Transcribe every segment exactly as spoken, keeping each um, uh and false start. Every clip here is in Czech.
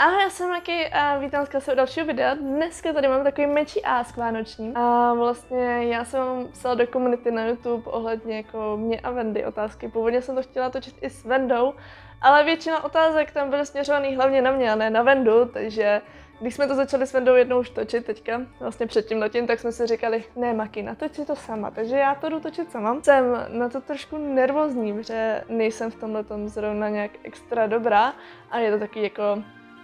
Ahoj, já jsem Maki a vítám vás u dalšího videa. Dneska tady mám takový menší ask vánoční. A vlastně já jsem vám psala do komunity na YouTube ohledně jako mě a Wendy otázky. Původně jsem to chtěla točit i s Wendou, ale většina otázek tam byly směřovaný hlavně na mě a ne na Wendu, takže když jsme to začali s Wendou jednou už točit teďka, vlastně předtím letím, tak jsme si říkali, ne Maki, natoč si to sama, takže já to jdu točit sama. Jsem na to trošku nervózní, protože nejsem v tomhletom zrovna nějak extra dobrá a je to taky jako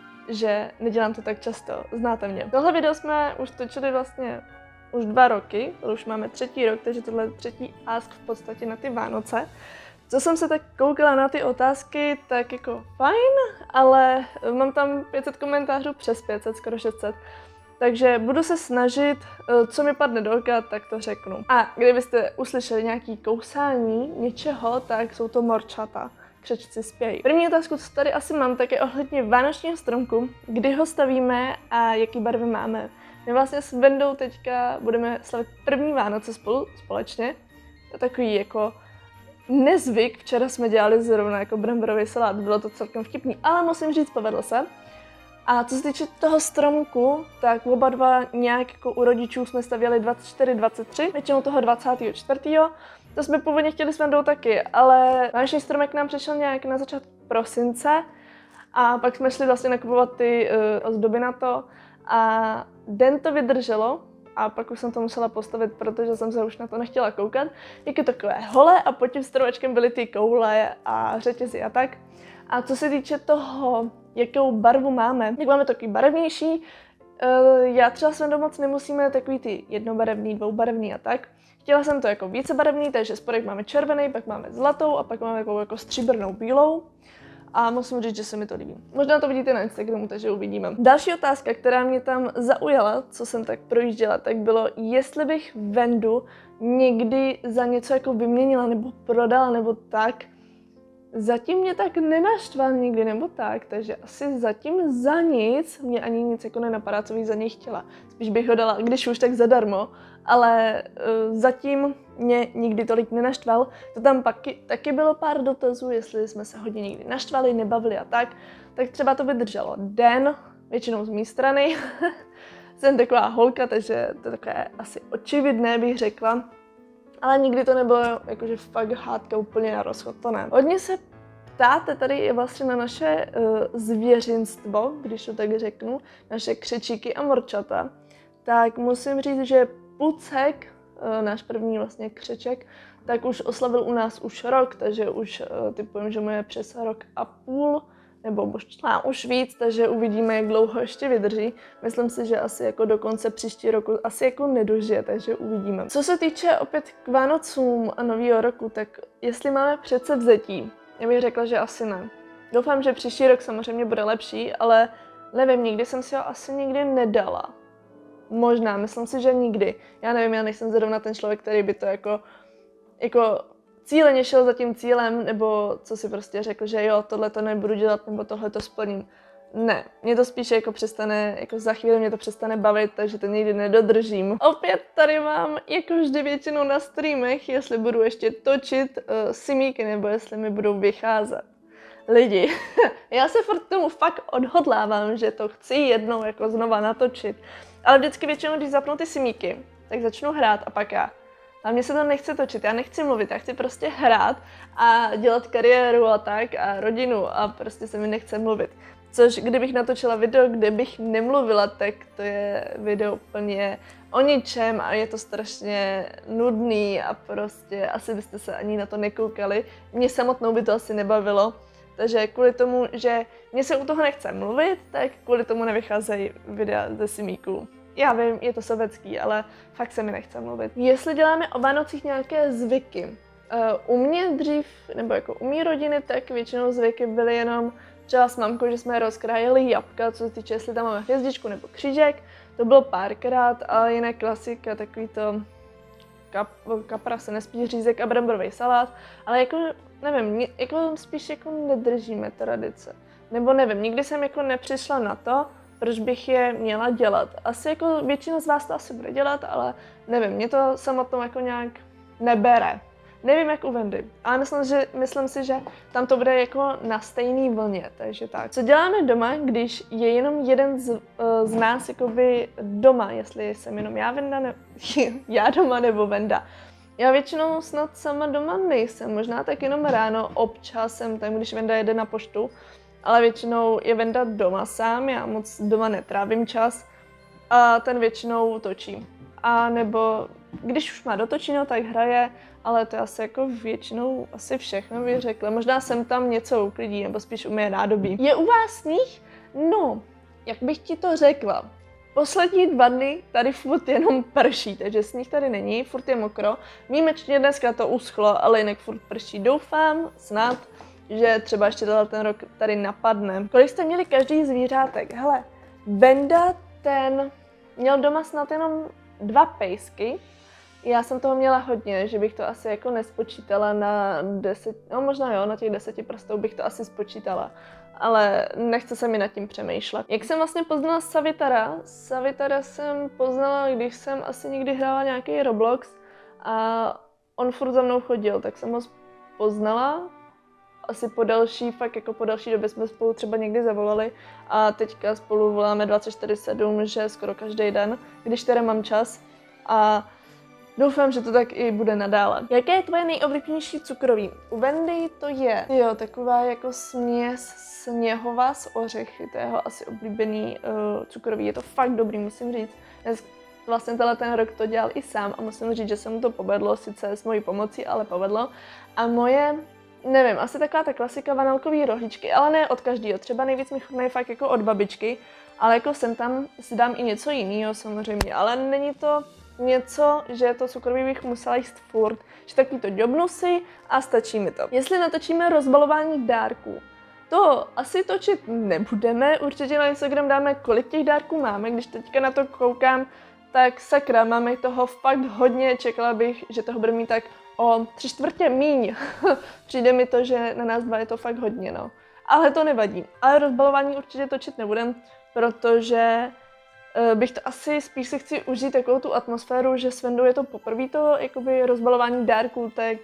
že nedělám to tak často, znáte mě. Tohle video jsme už točili vlastně už dva roky, to už máme třetí rok, takže tohle je třetí ask v podstatě na ty Vánoce. Co jsem se tak koukala na ty otázky, tak jako fajn, ale mám tam pět set komentářů, přes pět set, skoro šest set. Takže budu se snažit, co mi padne do oka, tak to řeknu. A kdybyste uslyšeli nějaký kousání něčeho, tak jsou to morčata. Křečci spějí. První otázku, co tady asi mám, tak je ohledně vánočního stromku, kdy ho stavíme a jaký barvy máme. My vlastně s Wendou teďka budeme slavit první Vánoce spolu, společně. To je takový jako nezvyk, včera jsme dělali zrovna jako bramborový salát, bylo to celkem vtipný, ale musím říct, povedlo se. A co se týče toho stromku, tak oba dva nějak jako u rodičů jsme stavěli dvacet čtyři dvacet tři, většinou toho dvacátého čtvrtého To jsme původně chtěli s Vendou taky, ale vánoční stromek nám přišel nějak na začátku prosince a pak jsme šli vlastně nakupovat ty uh, ozdoby na to a den to vydrželo a pak už jsem to musela postavit, protože jsem se už na to nechtěla koukat. Jak je takové hole a pod tím stromečkem byly ty koule a řetězy a tak. A co se týče toho, jakou barvu máme, tak máme takový barevnější. Já třeba s Vendou moc nemusíme takový ty jednobarevný, dvoubarevný a tak. Chtěla jsem to jako vícebarevný, takže spodek máme červený, pak máme zlatou a pak máme jako, jako stříbrnou bílou. A musím říct, že se mi to líbí. Možná to vidíte na Instagramu, takže uvidíme. Další otázka, která mě tam zaujala, co jsem tak projížděla, tak bylo, jestli bych Vendu někdy za něco jako vyměnila nebo prodala nebo tak. Zatím mě tak nenaštval nikdy nebo tak, takže asi zatím za nic mě ani nic jako nenapadá, co bych za něj chtěla. Spíš bych ho dala, když už tak zadarmo, ale uh, zatím mě nikdy tolik nenaštval. To tam pak, taky bylo pár dotazů, jestli jsme se hodně někdy naštvali, nebavili a tak, tak třeba to vydrželo den, většinou z mé strany. Jsem taková holka, takže to je takové asi očividné, bych řekla. Ale nikdy to nebylo jakože fakt hádka úplně na rozchod, to ne. Hodně se ptáte tady je vlastně na naše uh, zvěřinstvo, když to tak řeknu, naše křečíky a morčata. Tak musím říct, že Pucek, uh, náš první vlastně křeček, tak už oslavil u nás už rok, takže už uh, typujem, že mu je přes rok a půl, nebo možná už víc, takže uvidíme, jak dlouho ještě vydrží. Myslím si, že asi jako do konce příští roku asi jako nedožije, takže uvidíme. Co se týče opět k Vánocům a Nového roku, tak jestli máme předsevzetí, já bych řekla, že asi ne. Doufám, že příští rok samozřejmě bude lepší, ale nevím, nikdy jsem si ho asi nikdy nedala. Možná, myslím si, že nikdy. Já nevím, já nejsem zrovna ten člověk, který by to jako, jako cíleně šel za tím cílem, nebo co si prostě řekl, že jo, tohle to nebudu dělat, nebo tohle to splním. Ne, mě to spíše jako přestane, jako za chvíli mě to přestane bavit, takže to nikdy nedodržím. Opět tady mám, jako vždy většinou na streamech, jestli budu ještě točit uh, simíky, nebo jestli mi budou vycházet. Lidi, já se furt k tomu fakt odhodlávám, že to chci jednou jako znova natočit. Ale vždycky většinou, když zapnu ty simíky, tak začnu hrát a pak já. A mně se to nechce točit, já nechci mluvit, já chci prostě hrát a dělat kariéru a tak a rodinu a prostě se mi nechce mluvit. Což kdybych natočila video, kde bych nemluvila, tak to je video úplně o ničem a je to strašně nudný a prostě asi byste se ani na to nekoukali. Mě samotnou by to asi nebavilo. Takže kvůli tomu, že mě se u toho nechce mluvit, tak kvůli tomu nevycházejí videa ze simíků. Já vím, je to sovětský, ale fakt se mi nechce mluvit. Jestli děláme o Vánocích nějaké zvyky, uh, u mě dřív, nebo jako u mý rodiny, tak většinou zvyky byly jenom třeba s mamkou, že jsme rozkrájeli jabka, co se týče, jestli tam máme hvězdičku nebo křížek. To bylo párkrát, ale jiné klasika, takový to kap, kapra se nespí, řízek a bramborový salát. Ale jako, nevím, jako spíš jako nedržíme tradice. Nebo nevím, nikdy jsem jako nepřišla na to, proč bych je měla dělat. Asi jako většina z vás to asi bude dělat, ale nevím, mě to samotnou jako nějak nebere. Nevím jak u Wendy, ale myslím, že, myslím si, že tam to bude jako na stejný vlně, takže tak. Co děláme doma, když je jenom jeden z, z nás jakoby doma, jestli jsem jenom já Venda, ne, já doma nebo Venda. Já většinou snad sama doma nejsem, možná tak jenom ráno, občas jsem tam, když Venda jede na poštu, ale většinou je Venda doma sám, já moc doma netrávím čas a ten většinou točí. A nebo když už má dotočeno, tak hraje, ale to je asi jako většinou asi všechno bych řekla. Možná jsem tam něco uklidí, nebo spíš umyje nádobí. Je u vás sníh? No, jak bych ti to řekla. Poslední dva dny tady furt jenom prší, takže sníh tady není, furt je mokro. Výjimečně dneska to uschlo, ale jinak furt prší. Doufám, snad, že třeba ještě ten rok tady napadne. Kolik jste měli každý zvířátek? Hele, Venda ten měl doma snad jenom dva pejsky. Já jsem toho měla hodně, že bych to asi jako nespočítala na deset, no možná jo, na těch deseti prstou bych to asi spočítala, ale nechce se mi nad tím přemýšlet. Jak jsem vlastně poznala Savitara? Savitara jsem poznala, když jsem asi někdy hrála nějaký Roblox a on furt za mnou chodil, tak jsem ho poznala. Asi po další, fakt jako po další době jsme spolu třeba někdy zavolali a teďka spolu voláme dvacet čtyři sedm, že skoro každý den, když teda mám čas a doufám, že to tak i bude nadále. Jaké je tvoje nejoblíbenější cukroví? U Wendy to je, jo, taková jako směs sněhová s ořechy, to je jeho asi oblíbený uh, cukroví, je to fakt dobrý, musím říct. Dnes, vlastně tenhle ten rok to dělal i sám a musím říct, že se mu to povedlo, sice s mojí pomocí, ale povedlo. A moje, nevím, asi taková ta klasika vanilkový rohlíčky, ale ne od každého, třeba nejvíc mi chutnají fakt jako od babičky, ale jako sem tam si dám i něco jiného samozřejmě, ale není to něco, že to cukroví bych musela jíst furt, že taky to ďobnu si a stačí mi to. Jestli natočíme rozbalování dárků, to asi točit nebudeme, určitě na Instagram dáme, kolik těch dárků máme, když teďka na to koukám, tak sakra, máme toho fakt hodně, čekala bych, že toho bude mít tak o tři čtvrtě míň. Přijde mi to, že na nás dva je to fakt hodně, no. Ale to nevadí. Ale rozbalování určitě točit nebudem, protože bych to asi spíš si chci užít takovou tu atmosféru, že s Vendou je to poprvé to jakoby rozbalování dárků, tak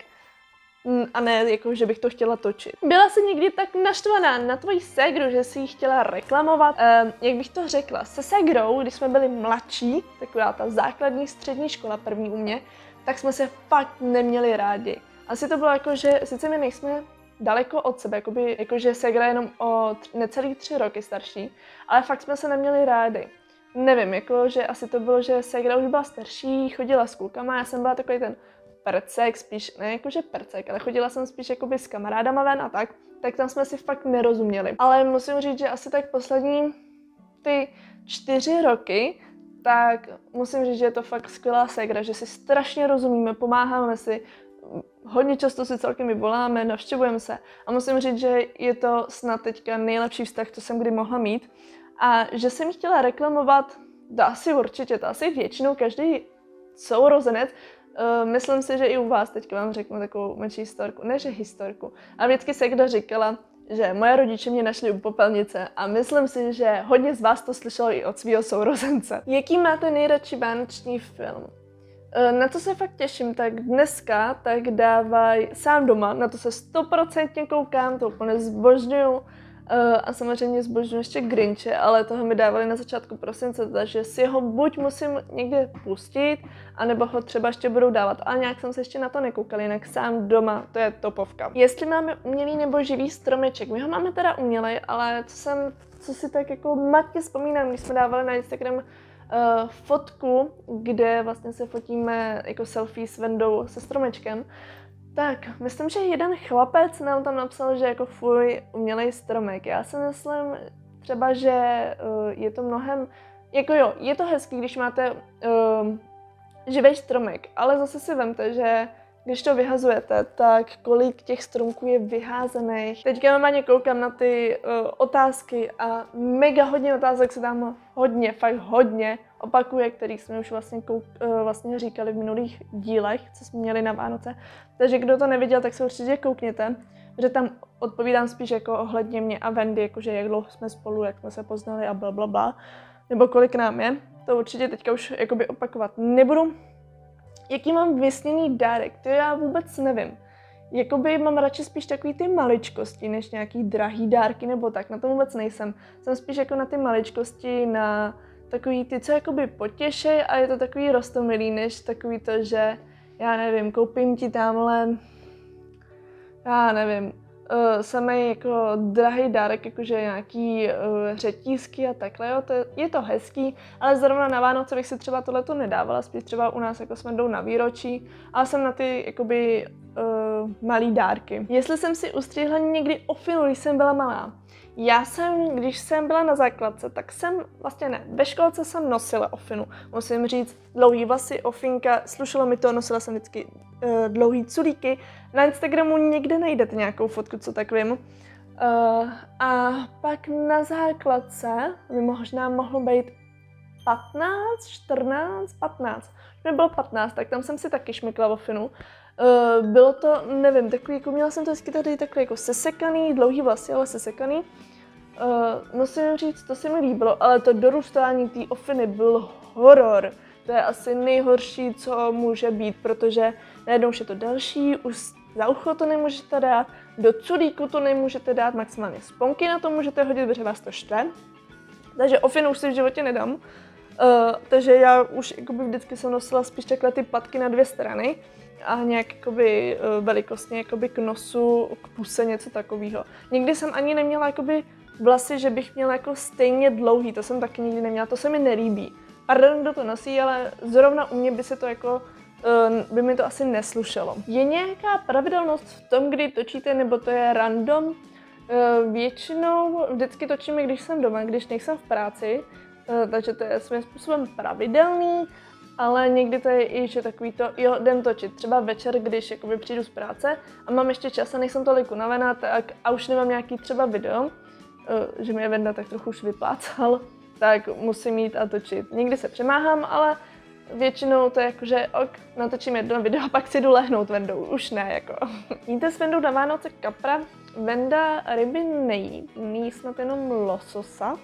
a ne jako, že bych to chtěla točit. Byla jsi někdy tak naštvaná na tvoji ségru, že si ji chtěla reklamovat? E, jak bych to řekla, se ségrou, když jsme byli mladší, taková ta základní střední škola první u mě, tak jsme se fakt neměli rádi. Asi to bylo jako, že sice my nejsme daleko od sebe, jakoby, jakože ségra je jenom o necelý tři roky starší, ale fakt jsme se neměli rádi. Nevím, jako, že asi to bylo, že ségra už byla starší, chodila s klukama, já jsem byla takový ten percek, spíš, ne jakože percek, ale chodila jsem spíš jakoby s kamarádama ven a tak, tak tam jsme si fakt nerozuměli. Ale musím říct, že asi tak poslední ty čtyři roky, tak musím říct, že je to fakt skvělá ségra, že si strašně rozumíme, pomáháme si, hodně často si celkem i voláme, navštěvujeme se a musím říct, že je to snad teďka nejlepší vztah, co jsem kdy mohla mít. A že jsem ji chtěla reklamovat, to asi určitě, to asi většinou každý sourozenec. Uh, myslím si, že i u vás teďka vám řeknu takovou menší historku, ne že historku. A vždycky se kdo říkala, že moje rodiče mě našli u popelnice a myslím si, že hodně z vás to slyšelo i od svého sourozence. Jaký máte nejradši vánoční film? Uh, na to se fakt těším, tak dneska tak dávaj Sám doma, na to se stoprocentně koukám, to úplně zbožňuju. Uh, a samozřejmě zbožňuji ještě Grinche, ale toho mi dávali na začátku prosince, takže si ho buď musím někde pustit, anebo ho třeba ještě budou dávat, ale nějak jsem se ještě na to nekoukala, jinak Sám doma, to je topovka. Jestli máme umělý nebo živý stromeček, my ho máme teda umělej, ale co jsem, co si tak jako matně vzpomínám, když jsme dávali na Instagram uh, fotku, kde vlastně se fotíme jako selfie s Vendou se stromečkem, tak, myslím, že jeden chlapec nám tam napsal, že jako fuj, umělej stromek. Já si myslím třeba, že uh, je to mnohem, jako jo, je to hezký, když máte uh, živý stromek, ale zase si vemte, že když to vyhazujete, tak kolik těch stromků je vyházených. Teďka normálně koukám na ty uh, otázky a mega hodně otázek se tam hodně, fakt hodně opakuje, který jsme už vlastně, kouk, uh, vlastně říkali v minulých dílech, co jsme měli na Vánoce. Takže kdo to neviděl, tak se určitě koukněte, že tam odpovídám spíš jako ohledně mě a Wendy, jakože jak dlouho jsme spolu, jak jsme se poznali a blablabla, nebo kolik nám je. To určitě teďka už jakoby opakovat nebudu. Jaký mám vysněný dárek? To já vůbec nevím. Jakoby mám radši spíš takový ty maličkosti, než nějaký drahý dárky nebo tak, na tom vůbec nejsem. Jsem spíš jako na ty maličkosti, na takový ty, co jakoby potěšej a je to takový roztomilý, než takový to, že já nevím, koupím ti tamhle, já nevím, uh, samej jako drahý dárek, jakože nějaký uh, řetízky a takhle, jo, to je, je to hezký, ale zrovna na Vánoce bych si třeba tohleto nedávala, spíš třeba u nás jako jsme jdou na výročí, ale jsem na ty jakoby uh, malý dárky. Jestli jsem si ustřihla někdy ofinu, když jsem byla malá. Já jsem, když jsem byla na základce, tak jsem, vlastně ne, ve školce jsem nosila ofinu. Musím říct, dlouhý vlasy, ofinka, slušelo mi to, nosila jsem vždycky uh, dlouhý culíky. Na Instagramu někde najdete nějakou fotku, co tak vím. Uh, a pak na základce mi možná mohlo být patnáct, čtrnáct, patnáct. Když mi bylo patnáct, tak tam jsem si taky šmykla ofinu. Uh, bylo to, nevím, takový, jako měla jsem to vždycky tady takový jako sesekaný, dlouhý vlasy, ale sesekaný. Uh, musím říct, to se mi líbilo, ale to dorůstání té ofiny byl horor. To je asi nejhorší, co může být, protože najednou už je to další, už za ucho to nemůžete dát, do culíku to nemůžete dát, maximálně sponky na to můžete hodit, protože vás to štve. Takže ofinu už si v životě nedám. Uh, takže já už jakoby vždycky jsem nosila spíš takhle ty patky na dvě strany a nějak jakoby velikostně jakoby k nosu, k puse, něco takového. Nikdy jsem ani neměla jakoby vlasy, že bych měla jako stejně dlouhý, to jsem taky nikdy neměla, to se mi nelíbí. Pardon, kdo to nosí, ale zrovna u mě by se to jako, by mi to asi neslušelo. Je nějaká pravidelnost v tom, kdy točíte, nebo to je random? Většinou vždycky točíme, když jsem doma, když nejsem v práci, takže to je svým způsobem pravidelný. Ale někdy to je i, že takový to, jo, jdem točit, třeba večer, když jakoby přijdu z práce a mám ještě čas a nejsem tolik unavená, tak a už nemám nějaký třeba video, že mi je Venda tak trochu už vyplácal, tak musím jít a točit. Někdy se přemáhám, ale většinou to je jako, že ok, natočím jedno video a pak si jdu lehnout Vendou, už ne, jako. Jíte s Vendou na Vánoce kapra? Venda ryby nejí, nejí snad jenom lososa.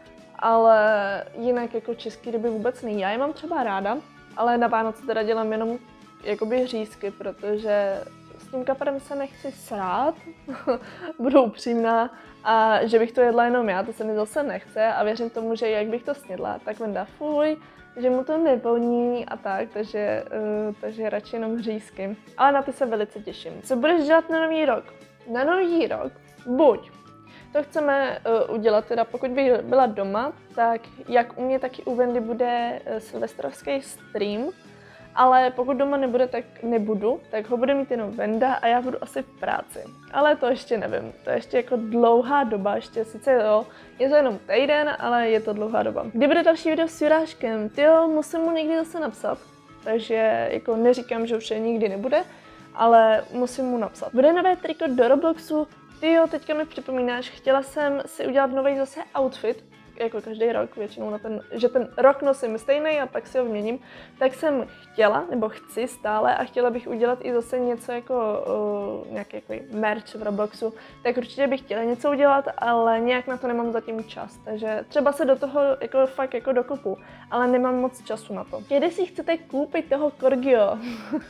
Ale jinak jako český ryby vůbec nejí. Já je mám třeba ráda, ale na Vánoce teda dělám jenom jakoby řízky, protože s tím kaprem se nechci srát, budu upřímná, a že bych to jedla jenom já, to se mi zase nechce a věřím tomu, že jak bych to snědla, tak Venda fuj, že mu to nevoní a tak, takže, uh, takže radši jenom řízky. Ale na ty se velice těším. Co budeš dělat na nový rok? Na nový rok buď to chceme uh, udělat, teda pokud bych byla doma, tak jak u mě, tak i u Vendy bude uh, silvestrovský stream, ale pokud doma nebude, tak nebudu, tak ho bude mít jenom Venda a já budu asi v práci. Ale to ještě nevím, to je ještě jako dlouhá doba, ještě sice jo, je to jenom týden, ale je to dlouhá doba. Kdy bude další video s Juráškem? Tyjo, musím mu někdy zase napsat, takže jako neříkám, že už je nikdy nebude, ale musím mu napsat. Bude nové triko do Robloxu? Tyjo, teďka mi připomínáš, chtěla jsem si udělat nový zase outfit, jako každý rok, většinou na ten, že ten rok nosím stejný a pak si ho vyměním, tak jsem chtěla, nebo chci stále a chtěla bych udělat i zase něco jako uh, nějaký jako merch v Robloxu, tak určitě bych chtěla něco udělat, ale nějak na to nemám zatím čas, takže třeba se do toho jako fakt jako dokopu, ale nemám moc času na to. Kdy si chcete koupit toho Corgio?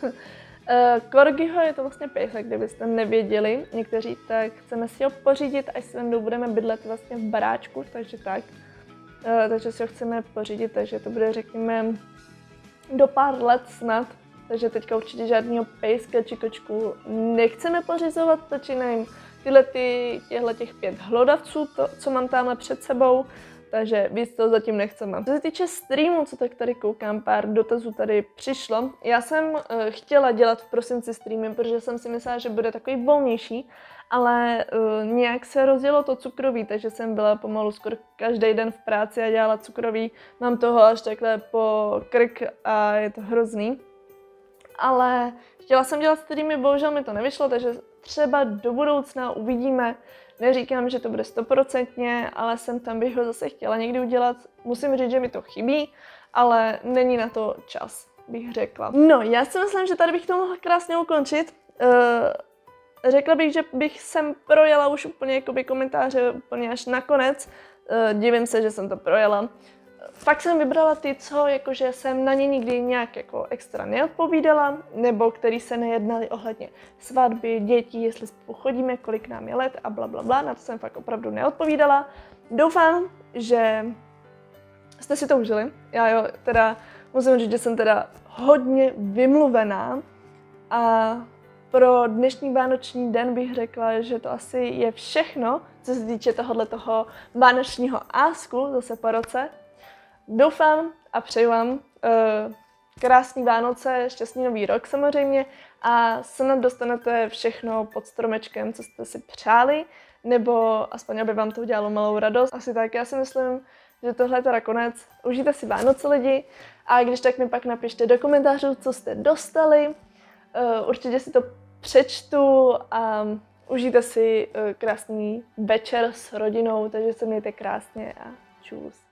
Uh, Corgiho je to vlastně pejsek, kdybyste nevěděli někteří, tak chceme si ho pořídit, až s Vendou budeme bydlet vlastně v baráčku, takže tak. Uh, takže si ho chceme pořídit, takže to bude, řekněme, do pár let snad. Takže teďka určitě žádného pejska či kočku nechceme pořizovat, začínají tyhle ty, těchto těch pět hlodavců, to, co mám tamhle před sebou. Takže víc to zatím nechceme. Co se týče streamu, co tak tady koukám, pár dotazů tady přišlo. Já jsem uh, chtěla dělat v prosinci streamy, protože jsem si myslela, že bude takový volnější, ale uh, nějak se rozjelo to cukroví, takže jsem byla pomalu skoro každý den v práci a dělala cukroví. Mám toho až takhle po krk a je to hrozný. Ale chtěla jsem dělat streamy, bohužel mi to nevyšlo, takže třeba do budoucna uvidíme. Neříkám, že to bude stoprocentně, ale jsem tam bych ho zase chtěla někdy udělat. Musím říct, že mi to chybí, ale není na to čas, bych řekla. No, já si myslím, že tady bych to mohla krásně ukončit. Uh, řekla bych, že bych sem projela už úplně jakoby komentáře úplně až nakonec. Uh, divím se, že jsem to projela. Fakt jsem vybrala ty, co jakože jsem na ně nikdy nějak jako extra neodpovídala, nebo který se nejednali ohledně svatby, dětí, jestli spolu chodíme, kolik nám je let a bla, bla, bla. Na to jsem fakt opravdu neodpovídala. Doufám, že jste si to užili. Já jo, teda musím říct, že jsem teda hodně vymluvená a pro dnešní vánoční den bych řekla, že to asi je všechno, co se týče tohoto vánočního asku zase po roce. Doufám a přeju vám uh, krásný Vánoce, šťastný nový rok samozřejmě a snad dostanete všechno pod stromečkem, co jste si přáli, nebo aspoň, aby vám to udělalo malou radost. Asi tak, já si myslím, že tohle je teda konec. Užijte si Vánoce lidi a když tak mi pak napište do komentářů, co jste dostali. Uh, určitě si to přečtu a užijte si uh, krásný večer s rodinou, takže se mějte krásně a čus.